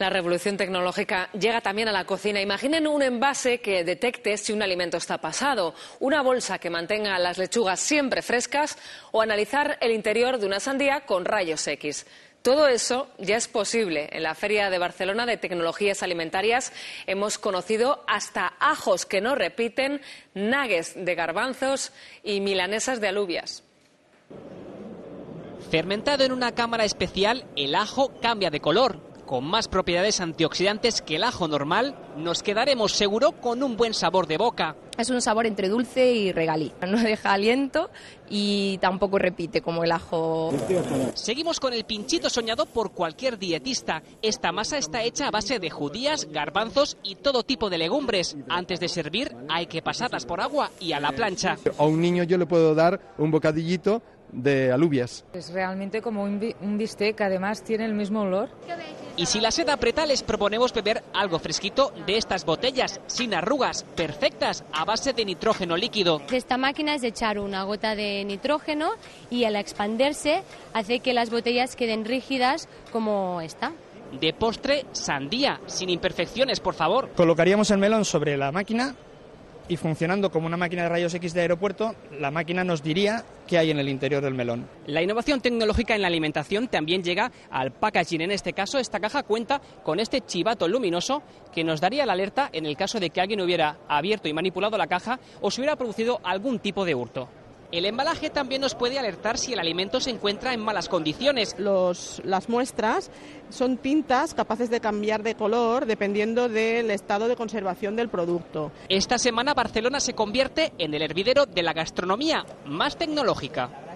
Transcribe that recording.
La revolución tecnológica llega también a la cocina. Imaginen un envase que detecte si un alimento está pasado, una bolsa que mantenga las lechugas siempre frescas o analizar el interior de una sandía con rayos X. Todo eso ya es posible. En la Feria de Barcelona de Tecnologías Alimentarias hemos conocido hasta ajos que no repiten, nuggets de garbanzos y milanesas de alubias. Fermentado en una cámara especial, el ajo cambia de color. Con más propiedades antioxidantes que el ajo normal, nos quedaremos seguro con un buen sabor de boca. Es un sabor entre dulce y regalí. No deja aliento y tampoco repite como el ajo. Seguimos con el pinchito soñado por cualquier dietista. Esta masa está hecha a base de judías, garbanzos y todo tipo de legumbres. Antes de servir hay que pasarlas por agua y a la plancha. A un niño yo le puedo dar un bocadillito de alubias. Es realmente como un bistec, además tiene el mismo olor. Y si la sed aprieta, les proponemos beber algo fresquito de estas botellas, sin arrugas, perfectas, a base de nitrógeno líquido. Esta máquina es echar una gota de nitrógeno y al expandirse hace que las botellas queden rígidas como esta. De postre, sandía, sin imperfecciones, por favor. Colocaríamos el melón sobre la máquina y funcionando como una máquina de rayos X de aeropuerto, la máquina nos diría qué hay en el interior del melón. La innovación tecnológica en la alimentación también llega al packaging. En este caso, esta caja cuenta con este chivato luminoso que nos daría la alerta en el caso de que alguien hubiera abierto y manipulado la caja o se hubiera producido algún tipo de hurto. El embalaje también nos puede alertar si el alimento se encuentra en malas condiciones. Las muestras son tintas capaces de cambiar de color dependiendo del estado de conservación del producto. Esta semana Barcelona se convierte en el hervidero de la gastronomía más tecnológica.